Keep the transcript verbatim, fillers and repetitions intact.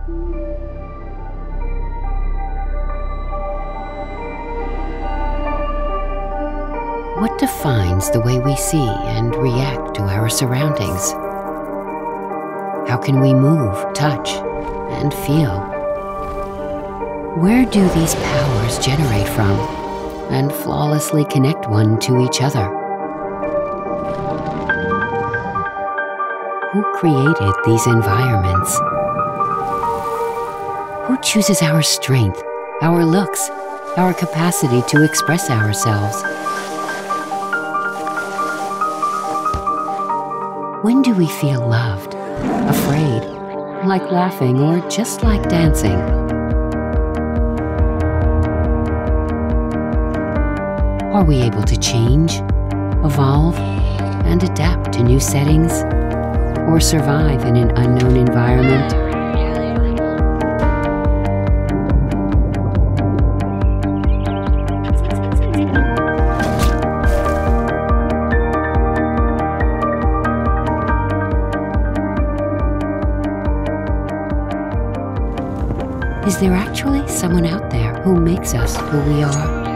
What defines the way we see and react to our surroundings? How can we move, touch, and feel? Where do these powers generate from and flawlessly connect one to each other? Who created these environments? Who chooses our strength, our looks, our capacity to express ourselves? When do we feel loved, afraid, like laughing, or just like dancing? Are we able to change, evolve, and adapt to new settings, or survive in an unknown environment? Is there actually someone out there who makes us who we are?